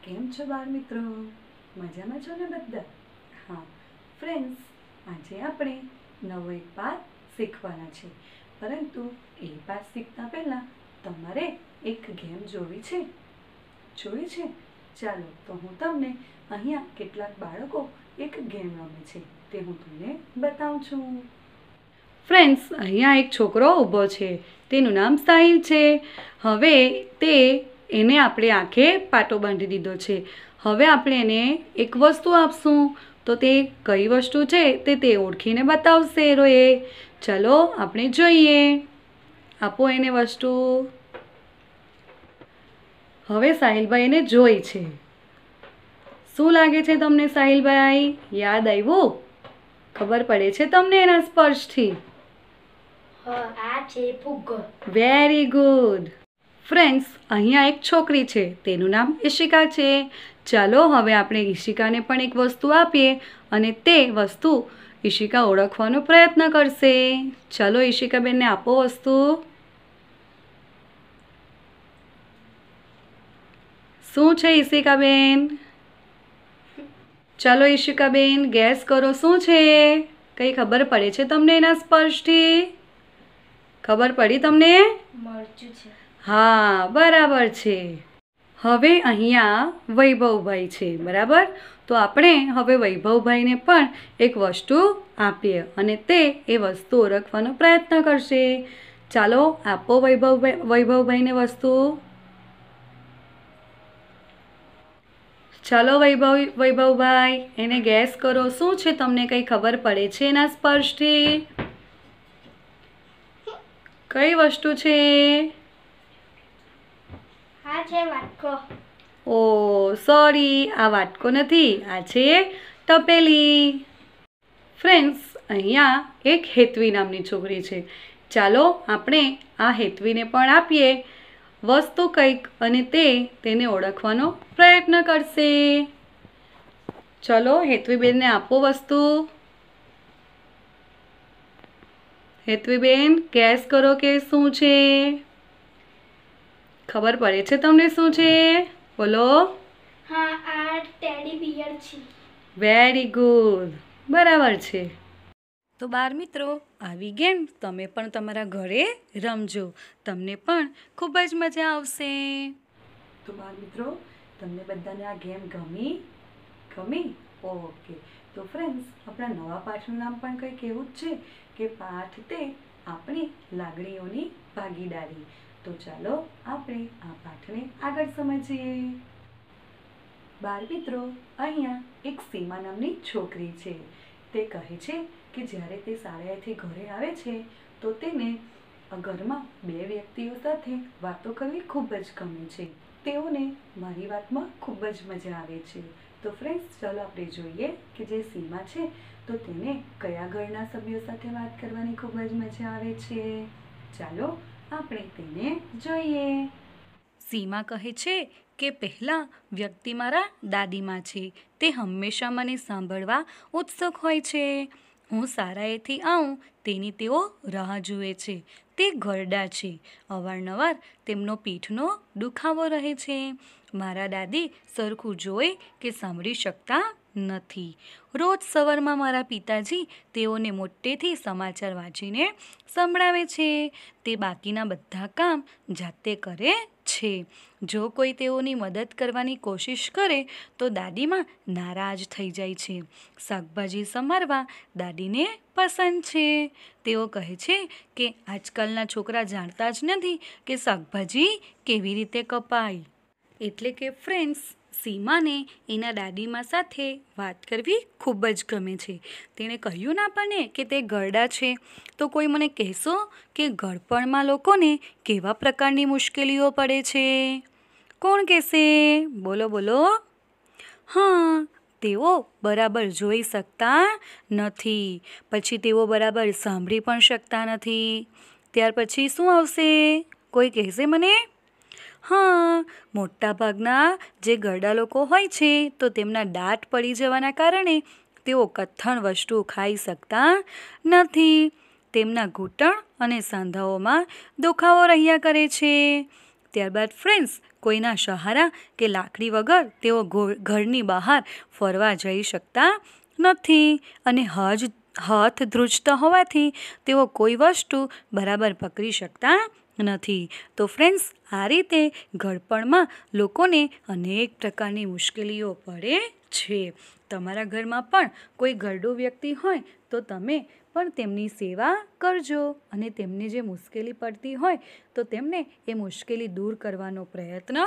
કેમ છો બાળ મિત્રો? મજામાં છો ને બધા? હા ફ્રેન્ડ્સ, આજે આપણે નવો એક પાઠ શીખવાના છે, પરંતુ એ પાઠ શીખતા પહેલાં તમારે એક ગેમ જોવી છે. જોઈ છે? ચાલો તો હું તમને અહીંયા કેટલાક બાળકો એક ગેમ રમે છે તે હું તમને બતાવું છું. ફ્રેન્ડ્સ, અહીંયા એક છોકરો ઊભો છે, તેનું નામ સાહિલ છે. હવે એને આપણે આંખે પાટો બાંધી દીધો છે. હવે આપણે એને એક વસ્તુ આપશું, તો તે કઈ વસ્તુ છે તે ઓળખીને બતાવશે એ. ચલો આપણે જોઈએ. આપો એને વસ્તુ. હવે સાહિલભાઈ એને જોઈ છે. શું લાગે છે તમને સાહિલભાઈ? યાદ આવ્યું? ખબર પડે છે તમને એના સ્પર્શથી? આ છે ફુગ્ગો. Very good. ફ્રેન્ડ્સ, અહીંયા એક છોકરી છે, તેનું નામ ઈશિકા છે. ચાલો હવે આપણે ઈશિકાને પણ એક વસ્તુ આપીએ અને તે વસ્તુ ઈશિકા ઓળખવાનો પ્રયત્ન કરશે. ચાલો ઈશિકાબેનને આપો વસ્તુ. શું છે ઈશિકાબેન? ચાલો ઈશિકાબેન, ગેસ કરો શું છે? કઈ ખબર પડે છે તમને એના સ્પર્શથી? ખબર પડી તમને? મરચું છે. હા, બરાબર છે. હવે અહીંયા વૈભવભાઈ છે, બરાબર? તો આપણે હવે વૈભવભાઈને પણ એક વસ્તુ આપીએ અને તે એ વસ્તુ ઓળખવાનો પ્રયત્ન કરશે. ચાલો આપો વૈભવભાઈને વસ્તુ. ચાલો વૈભવભાઈ, એને ગેસ કરો શું છે? તમને કંઈ ખબર પડે છે એના સ્પર્શથી? કઈ વસ્તુ છે? આ છે વાટકો. ઓ સોરી, આ વાટકો નથી, આ છે તપેલી. ફ્રેન્ડ્સ, અહીંયા એક હેતવી નામની છોકરી છે. ચાલો આપણે આ હેતવીને પણ આપીએ વસ્તુ કંઈક અને તેને ઓળખવાનો પ્રયત્ન કરશે. ચલો હેતવીબેનને આપો વસ્તુ. હેતવીબેન, ગેસ કરો કે શું છે? ખબર પડે છે તમને શું છે? બોલો. હા, આ ટેડી બિયર છે. વેરી ગુડ, બરાબર છે. તો બાળ મિત્રો, આવી ગેમ તમે પણ તમારા ઘરે રમજો, તમને પણ ખૂબ જ મજા આવશે. તો બાળ મિત્રો, તમને બધાને આ ગેમ ગમી? ઓકે. તો ફ્રેન્ડ્સ, આપણા નવા પાઠનું નામ પણ કંઈક એવું જ છે કે પાઠ તે આપણી લાગણીઓની ભાગીદારી. તો ચાલો આપણે આ પાઠને આગળ સમજીએ. બાળ મિત્રો, અહીંયા એક સીમા નામની છોકરી છે. તે કહે છે કે જ્યારે તે શાળાએથી ઘરે આવે છે તો તેને ઘરમાં બે વ્યક્તિઓ સાથે વાતો કરવી ખૂબ જ ગમે છે. તેઓને મારી વાતમાં ખૂબ જ મજા આવે છે. તો ફ્રેન્ડ્સ, ચાલો આપણે જોઈએ કે જે સીમા છે તો તેને કયા ઘરના સભ્યો સાથે વાત કરવાની ખૂબ જ મજા આવે છે. ચાલો આપણે તેને જોઈએ. સીમા કહે છે કે પહેલાં વ્યક્તિ મારા દાદીમાં છે. તે હંમેશા મને સાંભળવા ઉત્સુક હોય છે. હું શાળાએથી આવું તેની તેઓ રાહ જુએ છે. તે ઘરડા છે. અવારનવાર તેમનો પીઠનો દુખાવો રહે છે. મારા દાદી સરખું જોઈ કે સાંભળી શકતા નથી. રોજ સવારમાં મારા પિતાજી તેઓને મોટેથી સમાચાર વાંચીને સંભળાવે છે. તે બાકીના બધા કામ જાતે કરે છે. જો કોઈ તેઓની મદદ કરવાની કોશિશ કરે તો દાદીમાં નારાજ થઈ જાય છે. શાકભાજી સમારવા દાદીને પસંદ છે. તેઓ કહે છે કે આજકાલના છોકરા જાણતા જ નથી કે શાકભાજી કેવી રીતે કપાય. એટલે કે ફ્રેન્ડ્સ, સીમાને એના દાદીમા સાથે વાત કરવી ખૂબ જ ગમે છે. તેણે કહ્યું ના આપણને કે તે ઘરડા છે, તો કોઈ મને કહેશો કે ઘરપણમાં લોકોને કેવા પ્રકારની મુશ્કેલીઓ પડે છે? કોણ કહેશે? બોલો બોલો. હા, તેઓ બરાબર જોઈ શકતા નથી, પછી તેઓ બરાબર સાંભળી પણ શકતા નથી. ત્યાર પછી શું આવશે? કોઈ કહેશે મને? હા, મોટાભાગના જે ઘરડા લોકો હોય છે તો તેમના દાંત પડી જવાના કારણે તેઓ કઠણ વસ્તુ ખાઈ શકતા નથી. તેમના ઘૂંટણ અને સાંધાઓમાં દુખાવો રહ્યા કરે છે. ત્યારબાદ ફ્રેન્ડ્સ કોઈના સહારા કે લાકડી વગર તેઓ ઘરની બહાર ફરવા જઈ શકતા નથી અને હાથ ધ્રુજતા હોવાથી તેઓ કોઈ વસ્તુ બરાબર પકડી શકતા નથી. તો ફ્રેન્ડ્સ આ રીતે ઘડપણમાં લોકોને અનેક પ્રકારની મુશ્કેલીઓ પડે છે. તમારા ઘરમાં પણ કોઈ ઘરડો વ્યક્તિ હોય તો તમે પણ તેમની સેવા કરજો અને તેમને જે મુશ્કેલી પડતી હોય તો તેમને એ મુશ્કેલી દૂર કરવાનો પ્રયત્ન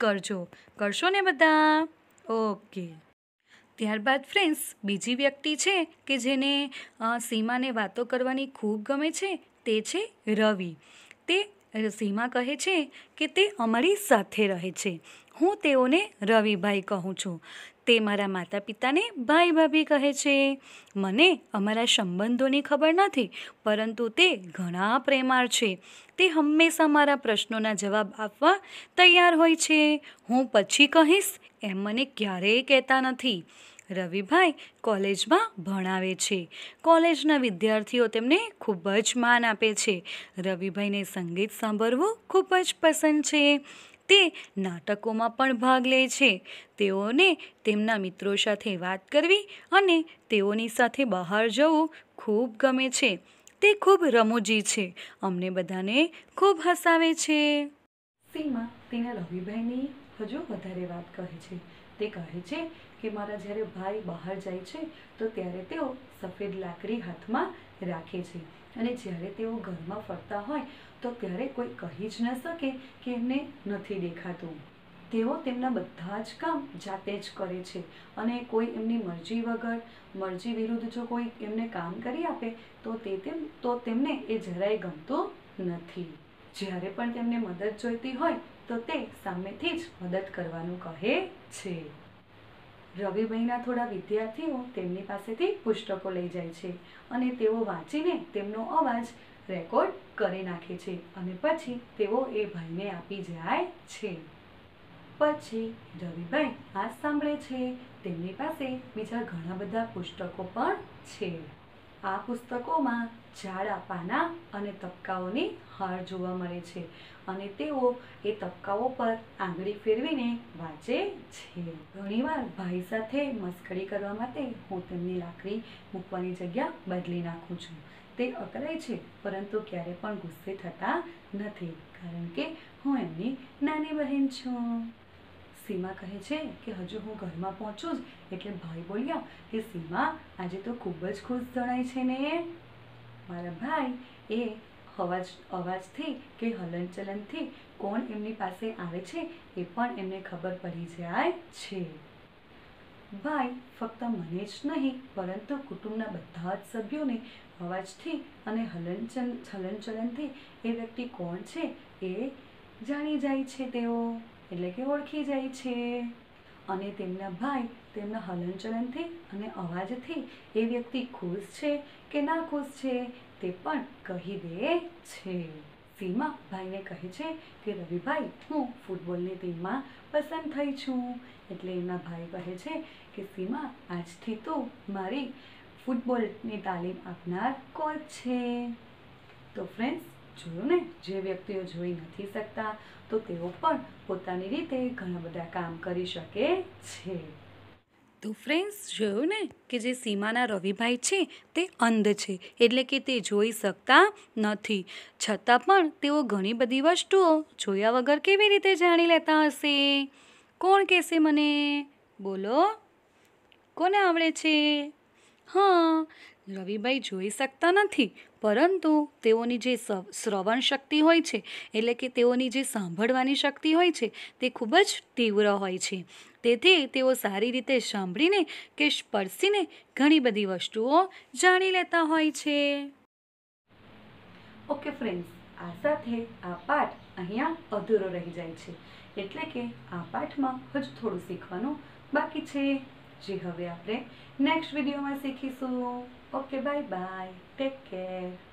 કરશો ને બધા? ઓકે. ત્યારબાદ ફ્રેન્ડ્સ બીજી વ્યક્તિ છે કે જેને સીમાને વાતો કરવાની ખૂબ ગમે છે તે છે રવિ. તે સીમા કહે છે કે તે અમારી સાથે રહે છે. હું તેઓને રવિભાઈ કહું છું. તે મારા માતા પિતાને ભાઈ ભાભી કહે છે. મને અમારા સંબંધોની ખબર નથી પરંતુ તે ઘણા પ્રેમાળ છે. તે હંમેશા મારા પ્રશ્નોના જવાબ આપવા તૈયાર હોય છે. હું પછી કહીશ એમ મને ક્યારેય કહેતા નથી. રવિભાઈ કોલેજમાં ભણાવે છે. કોલેજના વિદ્યાર્થીઓ તેમને ખૂબ જ માન આપે છે. રવિભાઈને સંગીત સાંભળવું ખૂબ જ પસંદ છે. તે નાટકોમાં પણ ભાગ લે છે. તેઓને તેમના મિત્રો સાથે વાત કરવી અને તેઓની સાથે બહાર જવું ખૂબ ગમે છે. તે ખૂબ રમૂજી છે. અમને બધાને ખૂબ હસાવે છે. સીમા તેના રવિભાઈની હજુ વધારે વાત કહે છે. તે કહે છે કે મારા જ્યારે ભાઈ બહાર જાય છે તો ત્યારે તેઓ સફેદ લાકડી હાથમાં રાખે છે અને જ્યારે તેઓ ઘરમાં ફરતા હોય તો ત્યારે કોઈ કહી જ ન શકે કે એમને નથી દેખાતું. તેઓ તેમના બધા જ કામ જાતે જ કરે છે અને કોઈ એમની મરજી વિરુદ્ધ જો કોઈ એમને કામ કરી આપે તો તેમને એ જરાય ગમતું નથી. જ્યારે પણ તેમને મદદ જોઈતી હોય તો તે સામેથી જ મદદ કરવાનું કહે છે. રવિભાઈના થોડા વિદ્યાર્થીઓ તેમની પાસેથી પુસ્તકો લઈ જાય છે અને તેઓ વાંચીને તેમનો અવાજ રેકોર્ડ કરી નાખે છે અને પછી તેઓ એ ભાઈને આપી જાય છે. પછી રવિભાઈ આ સાંભળે છે. તેમની પાસે બીજા ઘણા બધા પુસ્તકો પણ છે. આ પુસ્તકોમાં જાડા પાના અને તબક્કાઓની હાર જોવા મળે છે અને તેઓ એ તબક્કાઓ પર આંગળી ફેરવીને વાંચે છે. ઘણીવાર ભાઈ સાથે મસ્કરી કરવા માટે હું તેમની લાકડી મૂકવાની જગ્યા બદલી નાખું છું. તે અકળાય છે પરંતુ ક્યારે પણ ગુસ્સે થતા નથી કારણ કે હું એમની નાની બહેન છું. સીમા કહે છે કે હજુ હું ઘરમાં પહોંચું જ એટલે ભાઈ બોલ્યા કે સીમા આજે તો ખૂબ જ ખુશ જણાય છે ને. મારા ભાઈ એ અવાજથી કે હલનચલનથી કોણ એમની પાસે આવે છે એ પણ એમને ખબર પડી જાય છે. ભાઈ ફક્ત મને જ નહીં પરંતુ કુટુંબના બધા જ સભ્યોને અવાજથી અને હલનચલનથી એ વ્યક્તિ કોણ છે એ જાણી જાય છે. તેઓ એટલે કે ઓળખી જાય છે અને તેમના ભાઈ તેમના હલનચલનથી અને અવાજથી એ વ્યક્તિ ખુશ છે કે ના ખુશ છે તે પણ કહી દે છે. સીમા ભાઈને કહે છે કે રવિભાઈ હું ફૂટબોલની ટીમમાં પસંદ થઈ છું. એટલે એમના ભાઈ કહે છે કે સીમા આજથી તું મારી ફૂટબોલની તાલીમ આપનાર કોચ છે. તો ફ્રેન્ડ્સ જોયું ને, જે વ્યક્તિઓ જોઈ નથી શકતા તો તેઓ પણ પોતાની રીતે ઘણા બધા કામ કરી શકે છે. તો ફ્રેન્ડ્સ જોયું ને કે જે સીમાના રવિભાઈ છે તે અંધ છે એટલે કે તે જોઈ શકતા નથી છતાં પણ તેઓ ઘણી બધી વસ્તુઓ જોયા વગર કેવી રીતે જાણી લેતા હશે? કોણ કહેશે મને? બોલો, કોને આવડે છે? હા, રવિભાઈ જોઈ શકતા નથી પરંતુ તેઓની જે શ્રવણ શક્તિ હોય છે એટલે કે તેઓની જે સાંભળવાની શક્તિ હોય છે તે ખૂબ જ તીવ્ર હોય છે. તેથી તેઓ સારી રીતે સાંભળીને કે સ્પર્શીને ઘણી બધી વસ્તુઓ જાણી લેતા હોય છે. ઓકે ફ્રેન્ડ્સ, આ સાથે આ પાઠ અહીંયા અધૂરો રહી જાય છે એટલે કે આ પાઠમાં હજુ થોડું શીખવાનું બાકી છે જે હવે આપણે નેક્સ્ટ વિડીયોમાં શીખીશું. Okay, bye bye, take care.